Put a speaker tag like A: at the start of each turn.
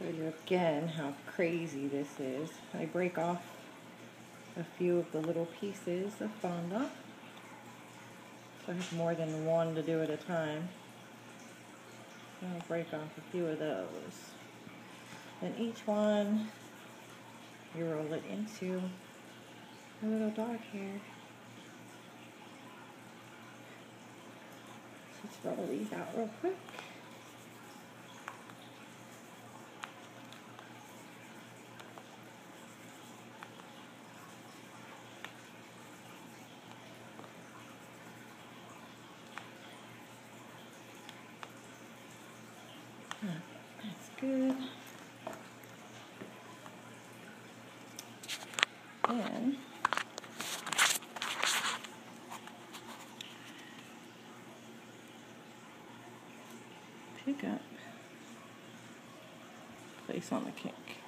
A: Show you again how crazy this is. I break off a few of the little pieces of fonda. So I have more than one to do at a time. I'll break off a few of those. Then each one, you roll it into a little dog hair. Let's roll these out real quick. That's good. And pick up, place on the kink.